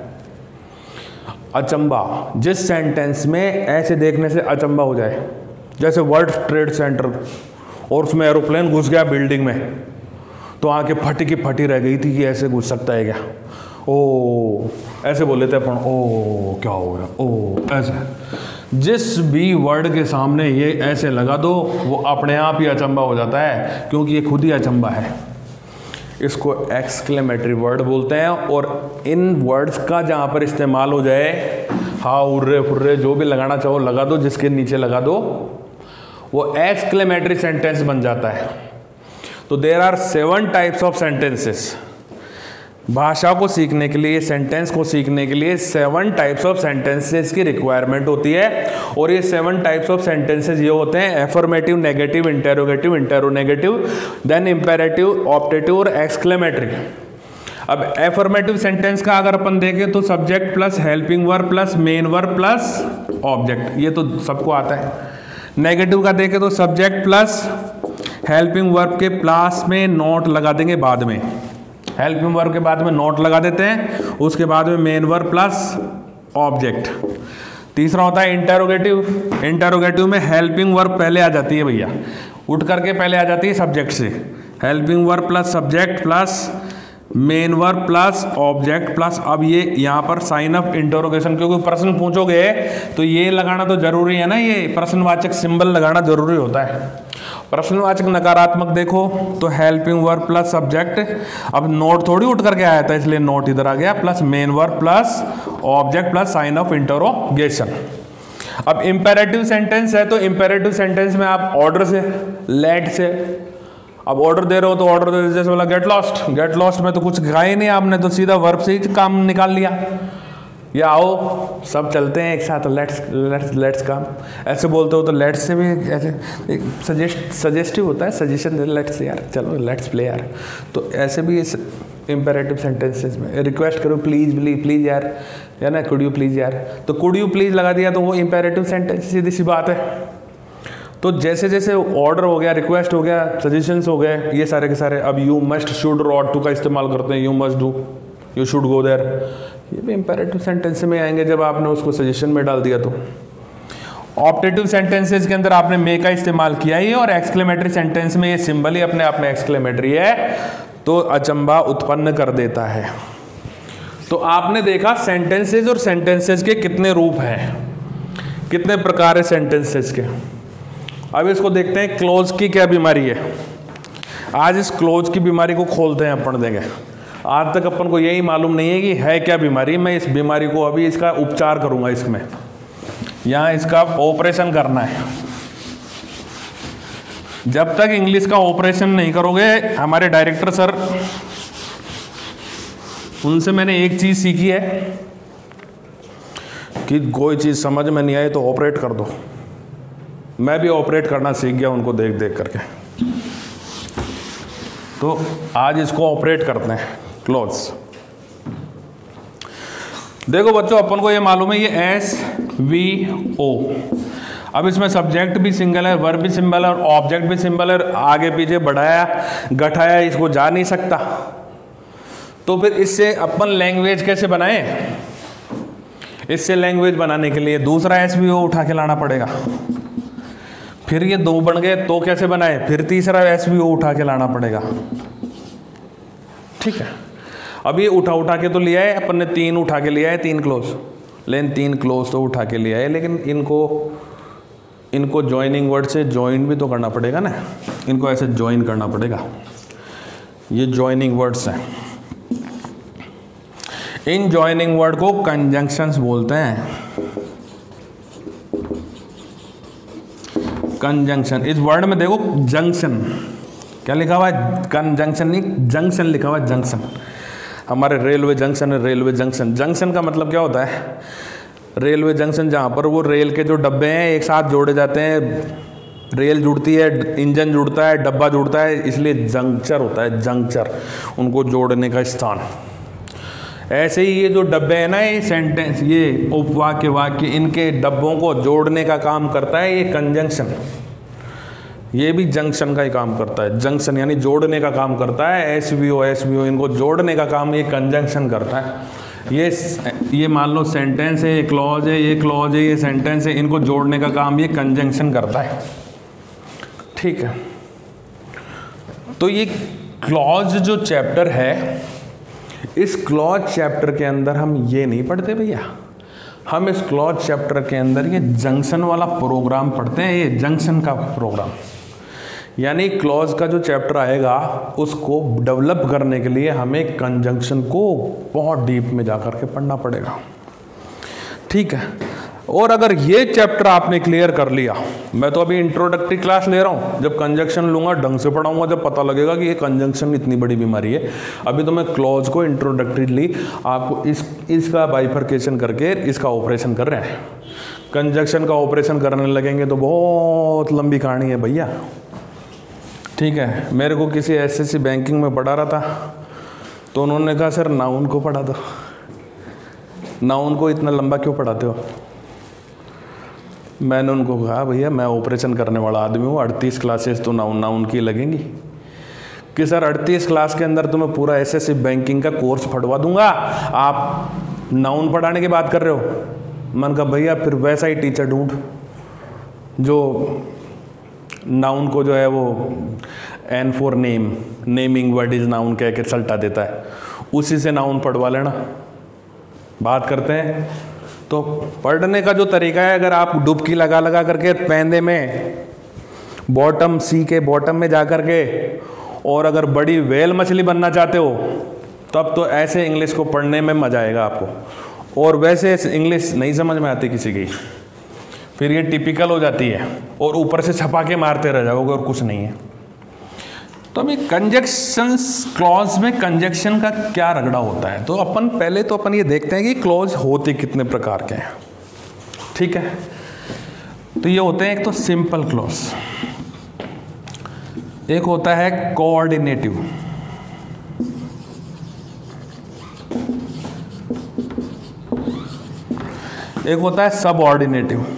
अचंबा, जिस सेंटेंस में ऐसे देखने से अचंबा हो जाए, जैसे वर्ल्ड ट्रेड सेंटर और उसमें एरोप्लेन घुस गया बिल्डिंग में, तो आंखें फटी की फटी रह गई थी कि ऐसे घुस सकता है क्या? ओ ऐसे बोले थे अपन, ओ क्या हो गया, ओ ऐसे। जिस भी वर्ड के सामने ये ऐसे लगा दो वो अपने आप ही अचंबा हो जाता है, क्योंकि ये खुद ही अचंबा है। इसको एक्सक्लेमेटरी वर्ड बोलते हैं। और इन वर्ड्स का जहाँ पर इस्तेमाल हो जाए, हाँ उर्रे फुर्रे जो भी लगाना चाहो लगा दो, जिसके नीचे लगा दो, वो एक्सक्लेमेटरी सेंटेंस बन जाता है। तो there are seven types of sentences. भाषा को सीखने के लिए, सेंटेंस को सीखने के लिए सेवन टाइप्स ऑफ सेंटेंसेस की रिक्वायरमेंट होती है। और ये सेवन टाइप्स ऑफ सेंटेंसेस ये होते हैं affirmative, negative, interrogative, interronegative, then imperative, optative और एक्सक्लेमेटरी। अब एफर्मेटिव सेंटेंस का अगर अपन देखें तो subject plus helping verb plus main verb plus object, ये तो सबको आता है। नेगेटिव का देखें तो सब्जेक्ट प्लस हेल्पिंग वर्ब के प्लस में नोट लगा देंगे बाद में, हेल्पिंग वर्ब के बाद में नोट लगा देते हैं, उसके बाद में मेन वर्ब प्लस ऑब्जेक्ट। तीसरा होता है इंटेरोगेटिव। इंटेरोगेटिव में हेल्पिंग वर्ब पहले आ जाती है भैया, उठ करके पहले आ जाती है सब्जेक्ट से। Helping verb plus subject plus main verb plus object plus, अब ये यहाँ पर साइन ऑफ इंटरोगेशन, क्योंकि प्रश्न पूछोगे तो ये लगाना तो जरूरी है ना, ये प्रश्नवाचक सिंबल लगाना जरूरी होता है। प्रश्नवाचक नकारात्मक देखो तो हेल्पिंग वर्ब प्लस सब्जेक्ट, अब नोट थोड़ी उठ करके आया था इसलिए नोट इधर आ गया, plus main verb plus object plus sign of interrogation. अब इंपेरेटिव सेंटेंस है तो इंपेरेटिव सेंटेंस में आप ऑर्डर से, लेट से, अब ऑर्डर दे रहे हो तो ऑर्डर दे, जैसे बोला गेट लॉस्ट, गेट लॉस्ट में तो कुछ कहा ही नहीं आपने, तो सीधा वर्ब से ही काम निकाल लिया। या आओ सब चलते हैं एक साथ, लेट्स लेट्स लेट्स काम, ऐसे बोलते हो तो लेट्स से भी ऐसे एक सजेस्ट सजेस्टिव होता है, सजेशन लेट्स यार, चलो लेट्स प्ले यार, तो ऐसे भी इस इंपेरेटिव सेंटेंसेस में रिक्वेस्ट करो प्लीज प्लीज प्लीज यार, या ना कुड यू प्लीज यार, तो कुड यू प्लीज लगा दिया तो वो इंपेरेटिव सेंटेंस, सीधी सी बात है। तो जैसे जैसे ऑर्डर हो गया, रिक्वेस्ट हो गया, सजेशंस हो गए, ये सारे के सारे, अब यू मस्ट, शुड और ऑट टू का इस्तेमाल करते हैं, you must do, you should go there, ये भी इंपेरेटिव सेंटेंस में आएंगे जब आपने उसको सजेशन में डाल दिया। तो ऑप्टेटिव सेंटेंसेस के अंदर आपने मे का इस्तेमाल किया ही, और एक्सक्लेमेटरी सेंटेंस में ये सिंबल ही अपने आप में एक्सक्लेमेटरी है, तो अचंबा उत्पन्न कर देता है। तो आपने देखा सेंटेंसेस और सेंटेंसेस के कितने रूप हैं, कितने प्रकार है सेंटेंसेस के। अब इसको देखते हैं क्लोज की क्या बीमारी है। आज इस क्लोज की बीमारी को खोलते हैं, अपन देंगे। आज तक अपन को यही मालूम नहीं है कि है क्या बीमारी। मैं इस बीमारी को अभी इसका उपचार करूंगा, इसमें यहाँ इसका ऑपरेशन करना है। जब तक इंग्लिश का ऑपरेशन नहीं करोगे, हमारे डायरेक्टर सर, उनसे मैंने एक चीज सीखी है कि कोई चीज समझ में नहीं आई तो ऑपरेट कर दो। मैं भी ऑपरेट करना सीख गया उनको देख देख करके। तो आज इसको ऑपरेट करते हैं, क्लोज। देखो बच्चों, अपन को ये मालूम है ये एस वी ओ। अब इसमें सब्जेक्ट भी सिंगल है, वर्ब भी सिंबल है और ऑब्जेक्ट भी सिंबल है। आगे पीछे बढ़ाया घटाया इसको जा नहीं सकता। तो फिर इससे अपन लैंग्वेज कैसे बनाएं? इससे लैंग्वेज बनाने के लिए दूसरा एस वी ओ उठा के लाना पड़ेगा। फिर ये दो बन गए तो कैसे बनाए? फिर तीसरा एस वी ओ उठा के लाना पड़ेगा। ठीक है, अब ये उठा उठा के तो लिया है अपन ने, तीन उठा के लिया है, तीन क्लोज, लेकिन तीन क्लोज तो उठा के लिया है, लेकिन इनको इनको ज्वाइनिंग वर्ड से ज्वाइन भी तो करना पड़ेगा ना, इनको ऐसे ज्वाइन करना पड़ेगा। ये ज्वाइनिंग वर्ड्स हैं। इन ज्वाइनिंग वर्ड को कंजंक्शंस बोलते हैं। कंजंक्शन, इस वर्ड में देखो जंक्शन क्या लिखा हुआ है, कंजंक्शन नहीं जंक्शन लिखा हुआ है, जंक्शन। हमारे रेलवे जंक्शन है, रेलवे जंक्शन। जंक्शन का मतलब क्या होता है, रेलवे जंक्शन जहाँ पर वो रेल के जो डब्बे हैं एक साथ जोड़े जाते हैं, रेल जुड़ती है, इंजन जुड़ता है, डब्बा जुड़ता है, इसलिए जंक्चर होता है, जंक्चर, उनको जोड़ने का स्थान। ऐसे ही ये जो डब्बे हैं ना, ये सेंटेंस, ये उपवाक्य, वाक्य, इनके डब्बों को जोड़ने का काम करता है ये कंजंक्शन। ये भी जंक्शन का ही काम करता है, जंक्शन यानी जोड़ने का काम करता है। S V O S V O इनको जोड़ने का काम ये कंजंक्शन करता है। ये ये मान लो सेंटेंस है, ये क्लॉज है, ये क्लॉज है, ये सेंटेंस है, इनको जोड़ने का काम ये कंजंक्शन करता है। ठीक है, तो ये क्लॉज जो चैप्टर है, इस क्लॉज चैप्टर के अंदर हम ये नहीं पढ़ते भैया, हम इस क्लॉज चैप्टर के अंदर ये जंक्शन वाला प्रोग्राम पढ़ते हैं, ये जंक्शन का प्रोग्राम। यानी क्लॉज का जो चैप्टर आएगा उसको डेवलप करने के लिए हमें कंजंक्शन को बहुत डीप में जाकर के पढ़ना पड़ेगा। ठीक है, और अगर ये चैप्टर आपने क्लियर कर लिया, मैं तो अभी इंट्रोडक्टरी क्लास ले रहा हूँ, जब कंजंक्शन लूँगा ढंग से पढ़ाऊँगा, जब पता लगेगा कि ये कंजंक्शन इतनी बड़ी बीमारी है। अभी तो मैं क्लॉज को इंट्रोडक्टरीली आपको इस इसका बाइफर्केशन करके इसका ऑपरेशन कर रहे हैं। कंजंक्शन का ऑपरेशन करने लगेंगे तो बहुत लंबी कहानी है भैया। ठीक है, मेरे को किसी एस एस सी बैंकिंग में पढ़ा रहा था, तो उन्होंने कहा सर नाउन को पढ़ा दो। नाउन को इतना लंबा क्यों पढ़ाते हो? मैंने उनको कहा भैया मैं ऑपरेशन करने वाला आदमी हूँ, अड़तीस क्लासेस तो नाउन नाउन की लगेंगी। कि सर अड़तीस क्लास के अंदर तो मैं पूरा एस एस सी बैंकिंग का कोर्स पढ़वा दूंगा, आप नाउन पढ़ाने की बात कर रहे हो। मैंने कहा भैया फिर वैसा ही टीचर ढूंढ जो नाउन को जो है वो N for name, naming word is noun कह के सल्टा देता है, उसी से नाउन पढ़वा लेना। बात करते हैं तो पढ़ने का जो तरीका है, अगर आप डुबकी लगा लगा करके पैंदे में बॉटम सी के बॉटम में जा कर के, और अगर बड़ी वेल मछली बनना चाहते हो तब तो ऐसे इंग्लिश को पढ़ने में मजा आएगा आपको। और वैसे इंग्लिश नहीं समझ में आती किसी की, फिर ये टिपिकल हो जाती है और ऊपर से छपा के मारते रह जाओगे और कुछ नहीं है। तो अभी कंजंक्शन क्लॉज में कंजंक्शन का क्या रगड़ा होता है, तो अपन पहले तो अपन ये देखते हैं कि क्लॉज होते कितने प्रकार के हैं। ठीक है, तो ये होते हैं एक तो सिंपल क्लॉज, एक होता है कोऑर्डिनेटिव, एक होता है सबऑर्डिनेटिव।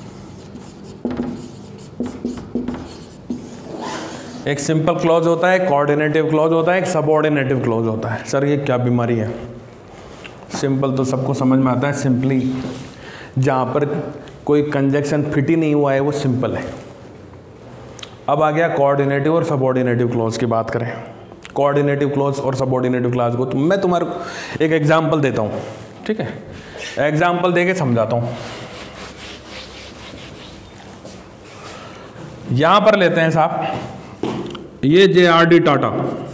एक सिंपल क्लॉज होता है, कोऑर्डिनेटिव क्लॉज होता है, एक सबऑर्डिनेटिव क्लॉज होता है। सर ये क्या बीमारी है? सिंपल तो सबको समझ में आता है, सिंपली जहाँ पर कोई कंजंक्शन फिट ही नहीं हुआ है वो सिंपल है। अब आ गया कोऑर्डिनेटिव और सबऑर्डिनेटिव क्लॉज की बात करें। कोऑर्डिनेटिव क्लॉज और सबऑर्डिनेटिव क्लॉज को तो मैं तुम्हारे को एक एग्जाम्पल देता हूँ। ठीक है, एग्जाम्पल दे के समझाता हूँ। यहां पर लेते हैं साहब, ये जे आर डी टाटा,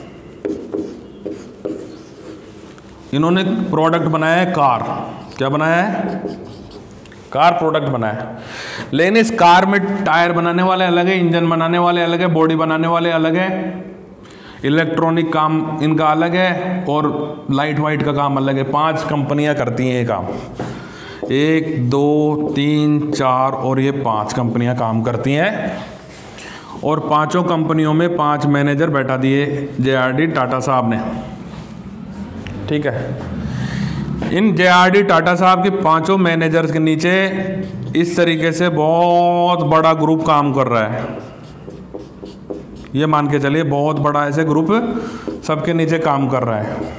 इन्होंने प्रोडक्ट बनाया है कार। क्या बनाया है? कार प्रोडक्ट बनाया है। लेकिन इस कार में टायर बनाने वाले अलग है, इंजन बनाने वाले अलग है, बॉडी बनाने वाले अलग है, इलेक्ट्रॉनिक काम इनका अलग है, और लाइट वाइट का काम अलग है। पांच कंपनियां करती हैं ये काम, एक दो तीन चार और ये पांच कंपनियां काम करती हैं। और पांचों कंपनियों में पांच मैनेजर बैठा दिए जे आर डी टाटा साहब ने। ठीक है, इन जे आर डी टाटा साहब के पांचों मैनेजर्स के नीचे इस तरीके से बहुत बड़ा ग्रुप काम कर रहा है। ये मान के चलिए बहुत बड़ा ऐसे ग्रुप सबके नीचे काम कर रहा है।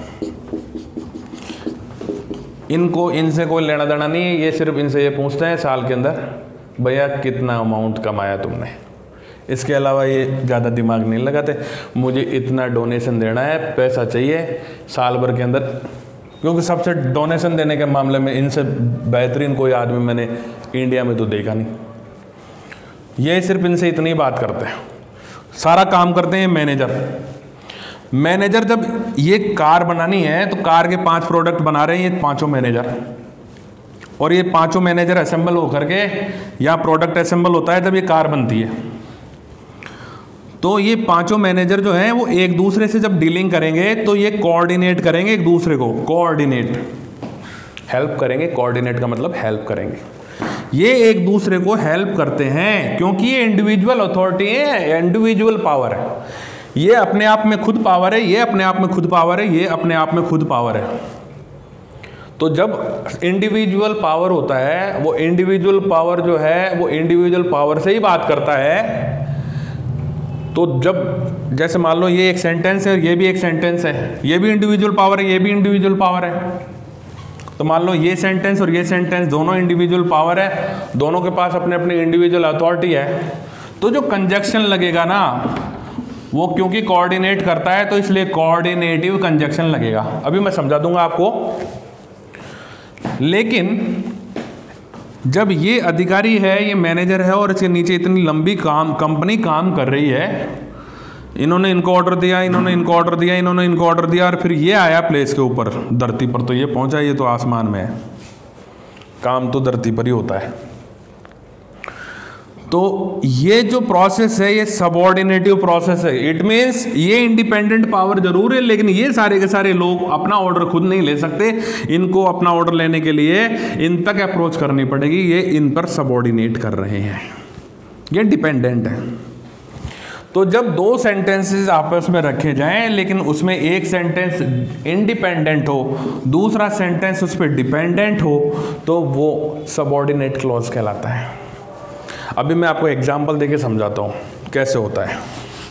इनको इनसे कोई लेना देना नहीं है, ये सिर्फ इनसे ये पूछते हैं साल के अंदर भैया कितना अमाउंट कमाया तुमने। इसके अलावा ये ज़्यादा दिमाग नहीं लगाते, मुझे इतना डोनेशन देना है, पैसा चाहिए साल भर के अंदर। क्योंकि सबसे डोनेशन देने के मामले में इनसे बेहतरीन कोई आदमी मैंने इंडिया में तो देखा नहीं। ये सिर्फ इनसे इतनी बात करते हैं, सारा काम करते हैं मैनेजर। मैनेजर जब ये कार बनानी है तो कार के पांच प्रोडक्ट बना रहे हैं ये पांचों मैनेजर, और ये पांचों मैनेजर असेंबल होकर के या प्रोडक्ट असेंबल होता है तब ये कार बनती है। तो ये पांचों मैनेजर जो हैं वो एक दूसरे से जब डीलिंग करेंगे तो ये कोऑर्डिनेट करेंगे एक दूसरे को, कोऑर्डिनेट, हेल्प करेंगे। कोऑर्डिनेट का मतलब हेल्प करेंगे, ये एक दूसरे को हेल्प करते हैं क्योंकि ये इंडिविजुअल अथॉरिटी है, इंडिविजुअल पावर है। ये अपने आप में खुद पावर है, ये अपने आप में खुद पावर है, ये अपने आप में खुद पावर है। तो जब इंडिविजुअल पावर होता है, वो इंडिविजुअल पावर जो है वो इंडिविजुअल पावर से ही बात करता है। तो जब जैसे मान लो ये एक सेंटेंस है और ये भी एक सेंटेंस है, ये भी इंडिविजुअल पावर है, ये भी इंडिविजुअल पावर है। तो मान लो ये सेंटेंस और ये सेंटेंस दोनों इंडिविजुअल पावर है, दोनों के पास अपने अपने इंडिविजुअल अथॉरिटी है। तो जो कंजक्शन लगेगा ना वो क्योंकि कोऑर्डिनेट करता है तो इसलिए कोऑर्डिनेटिव कंजक्शन लगेगा। अभी मैं समझा दूंगा आपको। लेकिन जब ये अधिकारी है, ये मैनेजर है और इसके नीचे इतनी लंबी काम कंपनी काम कर रही है, इन्होंने इनको ऑर्डर दिया, इन्होंने इनको ऑर्डर दिया, इन्होंने इनको ऑर्डर दिया, और फिर ये आया प्लेस के ऊपर धरती पर, तो ये पहुंचा, ये तो आसमान में है, काम तो धरती पर ही होता है। तो ये जो प्रोसेस है ये सबऑर्डिनेटिव प्रोसेस है। इट मीन्स ये इंडिपेंडेंट पावर जरूर है लेकिन ये सारे के सारे लोग अपना ऑर्डर खुद नहीं ले सकते, इनको अपना ऑर्डर लेने के लिए इन तक अप्रोच करनी पड़ेगी, ये इन पर सबऑर्डिनेट कर रहे हैं, ये डिपेंडेंट है। तो जब दो सेंटेंसेस आपस में रखे जाएं लेकिन उसमें एक सेंटेंस इंडिपेंडेंट हो, दूसरा सेंटेंस उस पर डिपेंडेंट हो, तो वो सबऑर्डिनेट क्लॉज कहलाता है। अभी मैं आपको एग्जाम्पल देके समझाता हूँ कैसे होता है।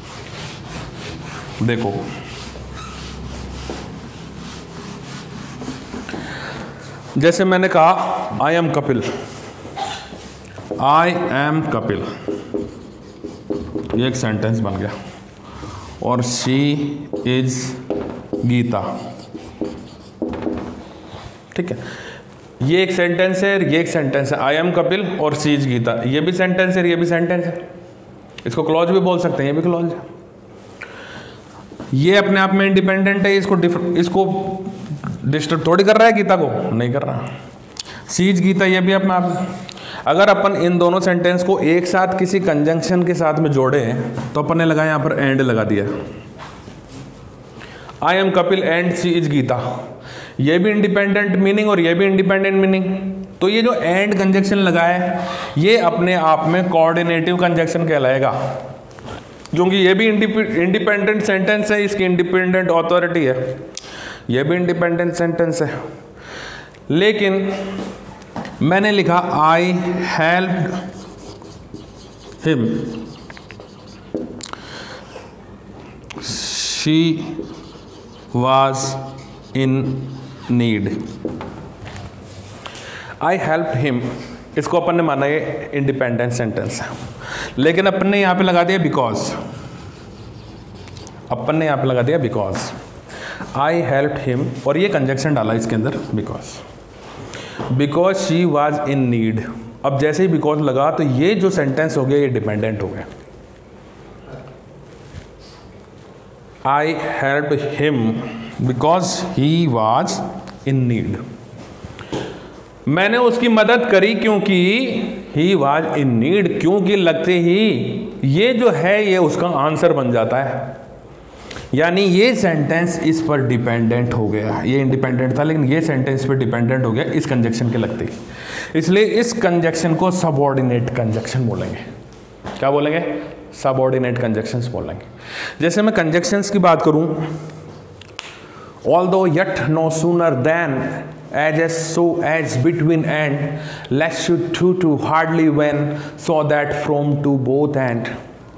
देखो, जैसे मैंने कहा I am Kapil, I am Kapil, ये एक सेंटेंस बन गया, और शी इज गीता, ठीक है। ये एक सेंटेंस है, ये एक सेंटेंस है, आई एम कपिल और शी इज गीता, ये भी सेंटेंस है, ये भी सेंटेंस है। इसको क्लॉज भी बोल सकते हैं, ये भी क्लॉज है। ये अपने आप में इंडिपेंडेंट है, इसको इसको डिस्टर्ब थोड़ी कर रहा है गीता को, नहीं कर रहा। शी इज गीता ये भी अपने आप। अगर अपन इन दोनों सेंटेंस को एक साथ किसी कंजंक्शन के साथ में जोड़े तो अपन ने लगा यहाँ पर एंड लगा दिया, I am Kapil and she is Geeta, ये भी इंडिपेंडेंट मीनिंग और ये भी इंडिपेंडेंट मीनिंग। तो ये जो एंड कंजक्शन लगा है ये अपने आप में कोऑर्डिनेटिव कंजक्शन कहलाएगा, क्योंकि ये भी इंडिपेंडेंट सेंटेंस है, इसकी इंडिपेंडेंट अथॉरिटी है, ये भी इंडिपेंडेंट सेंटेंस है। लेकिन मैंने लिखा I helped him, she was in need. I helped him, इसको अपन ने माना ये इंडिपेंडेंट सेंटेंस है, लेकिन अपन ने यहां पे लगा दिया बिकॉज, अपन ने यहां पे लगा दिया बिकॉज आई हेल्प्ड हिम, और ये कंजक्शन डाला इसके अंदर because, because she was in need. अब जैसे ही बिकॉज लगा तो ये जो सेंटेंस हो गया ये डिपेंडेंट हो गया। I helped him because he was in need, मैंने उसकी मदद करी क्योंकि ही वाज इन नीड, क्योंकि लगते ही ये जो है ये उसका आंसर बन जाता है। यानी ये सेंटेंस इस पर डिपेंडेंट हो गया, ये इंडिपेंडेंट था लेकिन ये सेंटेंस पर डिपेंडेंट हो गया इस कंजक्शन के लगते ही, इसलिए इस कंजक्शन को सबऑर्डिनेट कंजक्शन बोलेंगे। क्या बोलेंगे? सबऑर्डिनेट कंजक्शंस बोलेंगे। जैसे मैं कंजक्शंस की बात करूं, although yet no sooner than as as so as between and less should two to hardly when so that from to both and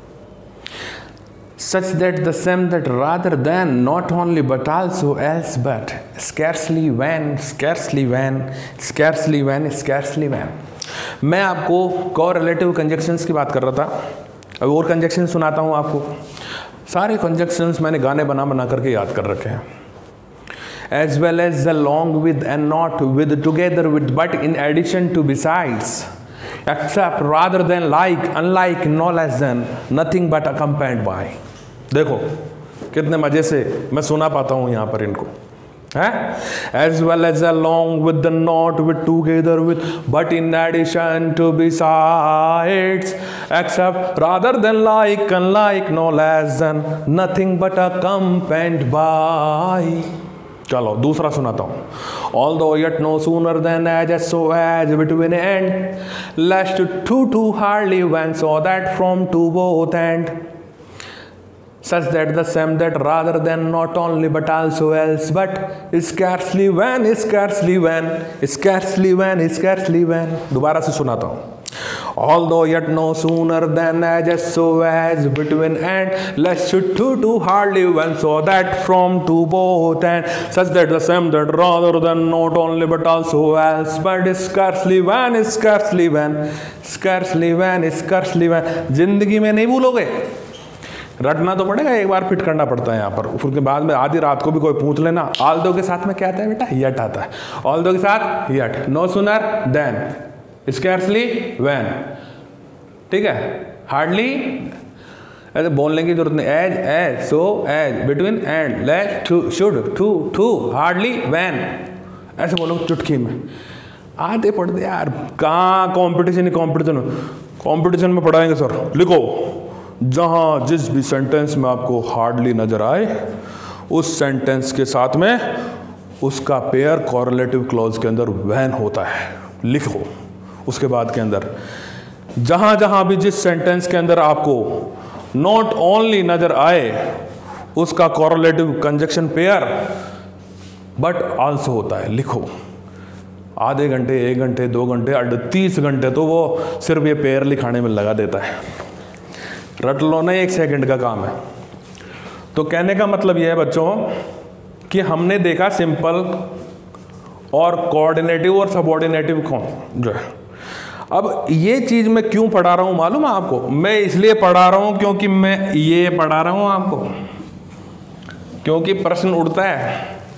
such that the same that rather than not only but also else but scarcely when scarcely when scarcely when scarcely when। मैं आपको correlative conjunctions की बात कर रहा था, अब और conjunction सुनाता हूँ आपको। सारे कंजक्शंस मैंने गाने बना बना करके याद कर रखे हैं। As well as along with and not with, together with, but in addition to, besides, except, rather than, like, unlike, no less than, nothing but accompanied by. देखो कितने मजे से मैं सुना पाता हूं यहां पर इनको, है as well as along with the not with together with but in addition to besides except rather than like unlike no less than nothing but accompanied by। चलो दूसरा सुनाता हूं। Although yet no sooner than as as so as between end lest two two hardly when so that from two both end such that the same that rather than not only but also else but scarcely when scarcely when scarcely when scarcely when। दोबारा से सुनाता हूँ। Although yet no sooner than as as so as between and lest should two two hardly when so that from two both and such that the same that rather than not only but also else but scarcely when scarcely when scarcely when scarcely when। जिंदगी में नहीं भूलोगे, रटना तो पड़ेगा, एक बार fit करना पड़ता है यहाँ पर। फिर के बाद में आधी रात को भी कोई पूछ लेना ऑल दो के साथ में क्या आता है बेटा, यट आता है। ऑल दो के साथ yet, no sooner than, scarcely when, ठीक है, हार्डली ऐसे बोलने की जरूरत नहीं, as as so as between and let to should to to hardly when, ऐसे बोलो चुटकी में। आधे पढ़ते यार, कहाँ कॉम्पिटिशन ही कॉम्पिटिशन, कॉम्पिटिशन में पढ़ाएंगे सर। लिखो जहां जिस भी सेंटेंस में आपको हार्डली नजर आए उस सेंटेंस के साथ में उसका पेयर कॉरलेटिव क्लॉज के अंदर व्हेन होता है, लिखो। उसके बाद के अंदर जहां जहां भी जिस सेंटेंस के अंदर आपको नॉट ओनली नजर आए उसका correlative conjunction pair but also होता है, लिखो। आधे घंटे, एक घंटे, दो घंटे, अड़तीस घंटे तो वो सिर्फ ये पेयर लिखाने में लगा देता है। रट लो ना, एक सेकंड का काम है। तो कहने का मतलब यह है बच्चों कि हमने देखा सिंपल और कोऑर्डिनेटिव और सबऑर्डिनेटिव कौन जो है। अब ये चीज मैं क्यों पढ़ा रहा हूं मालूम है आपको? मैं इसलिए पढ़ा रहा हूं क्योंकि मैं ये पढ़ा रहा हूं आपको, क्योंकि प्रश्न उठता है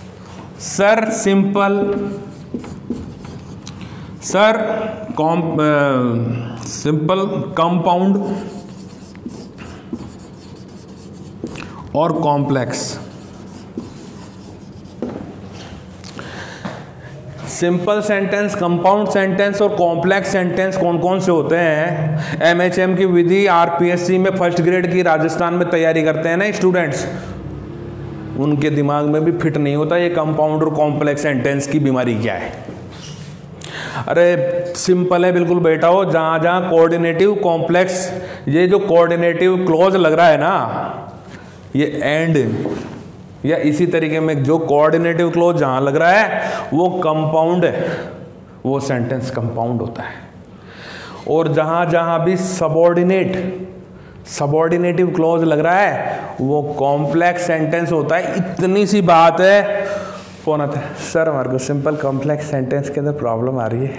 sir simple, sir com simple compound और complex, simple sentence, compound sentence और कॉम्प्लेक्स सेंटेंस कौन कौन से होते हैं? एमएचएम की विधि, आरपीएससी में फर्स्ट ग्रेड की राजस्थान में तैयारी करते हैं ना स्टूडेंट्स, उनके दिमाग में भी फिट नहीं होता ये कंपाउंड और कॉम्प्लेक्स सेंटेंस की बीमारी क्या है। अरे सिंपल है बिल्कुल बेटा हो, जहां जहां कोऑर्डिनेटिव कॉम्प्लेक्स, ये जो कोऑर्डिनेटिव क्लॉज लग रहा है ना, ये एंड या इसी तरीके में जो कोऑर्डिनेटिव क्लॉज जहां लग रहा है वो कंपाउंड है, वो सेंटेंस कंपाउंड होता है। और जहां जहां भी सबऑर्डिनेट सबऑर्डिनेटिव क्लॉज लग रहा है वो कॉम्प्लेक्स सेंटेंस होता है। इतनी सी बात है, फोन आता है सर हमारे को सिंपल कॉम्प्लेक्स सेंटेंस के अंदर प्रॉब्लम आ रही है।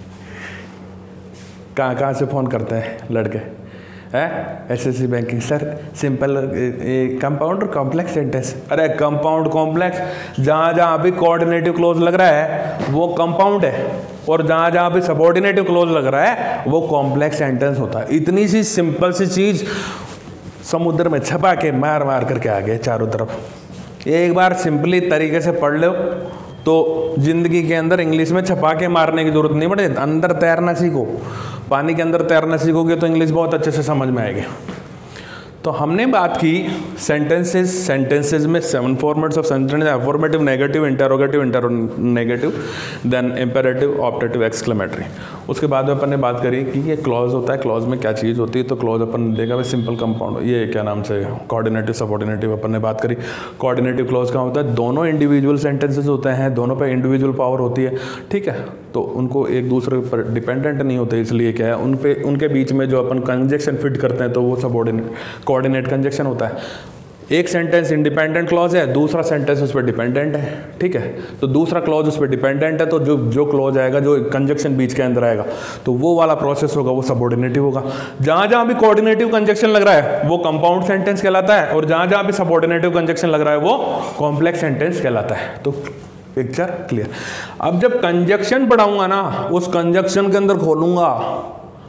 कहाँ कहाँ से फ़ोन करते हैं लड़के, है SSC banking, sir simple compound और कॉम्प्लेक्स सेंटेंस। अरे कंपाउंड कॉम्प्लेक्स, जहाँ जहाँ भी कोऑर्डिनेटिव क्लॉज लग रहा है वो कंपाउंड है, और जहाँ जहाँ भी सबऑर्डिनेटिव क्लॉज लग रहा है वो कॉम्प्लेक्स सेंटेंस होता है। इतनी सी सिंपल सी चीज़ समुद्र में छपा के मार मार करके आ गए चारों तरफ। एक बार सिंपली तरीके से पढ़ लो तो जिंदगी के अंदर इंग्लिश में छपा के मारने की जरूरत नहीं पड़े। अंदर तैरना सीखो, पानी के अंदर तैरना सीखोगे तो इंग्लिश बहुत अच्छे से समझ में आएगी। तो हमने बात की सेंटेंसेस, सेंटेंसेस में seven formats of sentence, affirmative, negative, interrogative, interronegative, then imperative, optative, exclamatory. उसके बाद में अपन ने बात करी कि ये क्लॉज होता है, क्लॉज में क्या चीज़ होती है। तो क्लॉज अपन ने देखा भाई सिंपल कंपाउंड, ये क्या नाम से कोऑर्डिनेटिव, सबऑर्डिनेटिव अपन ने बात करी। कोऑर्डिनेटिव क्लॉज कहाँ होता है? दोनों इंडिविजुअल सेंटेंसेस होते हैं, दोनों पर इंडिविजुअल पावर होती है, ठीक है। तो उनको एक दूसरे पर डिपेंडेंट नहीं होते, इसलिए क्या है उन पे उनके बीच में जो अपन कंजक्शन फिट करते हैं तो वो सबऑर्डिनेट कोऑर्डिनेट कंजक्शन होता है। एक सेंटेंस इंडिपेंडेंट क्लॉज है, दूसरा सेंटेंस उस पर डिपेंडेंट है, ठीक है। तो दूसरा क्लॉज उस पर डिपेंडेंट है, तो जो जो क्लॉज आएगा, जो कंजक्शन बीच के अंदर आएगा, तो वो वाला प्रोसेस होगा वो सबऑर्डिनेटिव होगा। जहाँ जहाँ भी कोऑर्डिनेटिव कंजक्शन लग रहा है वो कंपाउंड सेंटेंस कहलाता है, और जहाँ जहाँ भी सबऑर्डिनेटिव कंजक्शन लग रहा है वो कॉम्प्लेक्स सेंटेंस कहलाता है। तो पिक्चर क्लियर। अब जब कंजक्शन पढ़ाऊंगा ना, उस कंजक्शन के अंदर खोलूंगा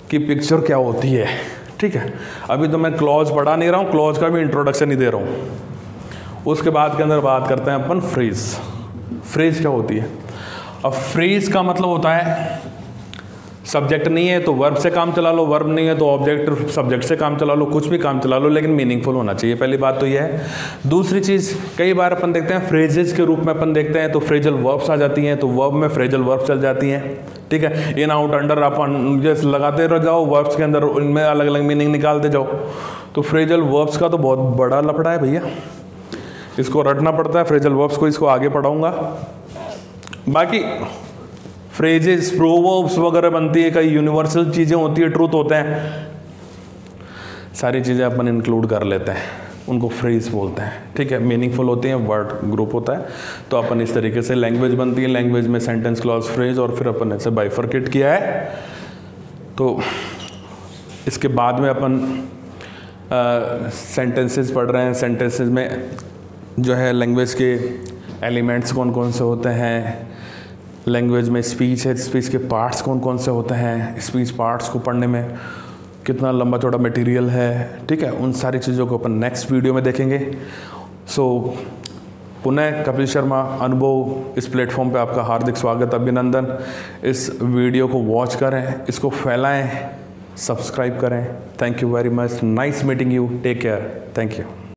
कि पिक्चर क्या होती है, ठीक है। अभी तो मैं क्लॉज पढ़ा नहीं रहा हूँ, क्लॉज का भी इंट्रोडक्शन ही दे रहा हूँ। उसके बाद के अंदर बात करते हैं अपन फ्रेज। फ्रेज क्या होती है? अब फ्रेज का मतलब होता है सब्जेक्ट नहीं है तो वर्ब से काम चला लो, वर्ब नहीं है तो ऑब्जेक्ट सब्जेक्ट से काम चला लो, कुछ भी काम चला लो, लेकिन मीनिंगफुल होना चाहिए। पहली बात तो यह है। दूसरी चीज़, कई बार अपन देखते हैं फ्रेजेस के रूप में अपन देखते हैं तो फ्रेजल वर्ब्स आ जाती हैं, तो वर्ब में फ्रेजल वर्ब चल जाती हैं, ठीक है। इन आउट अंडर अपन जैसे लगाते रह जाओ, वर्ब्स के अंदर उनमें अलग अलग मीनिंग निकालते जाओ। तो फ्रेजल वर्ब्स का तो बहुत बड़ा लफड़ा है भैया, इसको रटना पड़ता है फ्रेजल वर्ब्स को, इसको आगे पढ़ाऊँगा। बाकी फ्रेजेस प्रोवर्ब्स वगैरह बनती है, कई यूनिवर्सल चीज़ें होती है, ट्रूथ होते हैं, सारी चीज़ें अपन इंक्लूड कर लेते हैं, उनको फ्रेज बोलते हैं, ठीक है। मीनिंगफुल होती हैं, वर्ड ग्रुप होता है। तो अपन इस तरीके से लैंग्वेज बनती है, लैंग्वेज में सेंटेंस, क्लॉज, फ्रेज, और फिर अपन ऐसे बाइफरकेट किया है। तो इसके बाद में अपन सेंटेंसेस पढ़ रहे हैं। सेंटेंसेस में जो है लैंग्वेज के एलिमेंट्स कौन कौन से होते हैं, लैंग्वेज में स्पीच है, स्पीच के पार्ट्स कौन कौन से होते हैं, स्पीच पार्ट्स को पढ़ने में कितना लंबा चौड़ा मटेरियल है, ठीक है। उन सारी चीज़ों को अपन नेक्स्ट वीडियो में देखेंगे। सो पुनः कपिल शर्मा अनुभव इस प्लेटफॉर्म पे आपका हार्दिक स्वागत, अभिनंदन। इस वीडियो को वॉच करें, इसको फैलाएं, सब्सक्राइब करें। Thank you very much, nice meeting you, take care, thank you.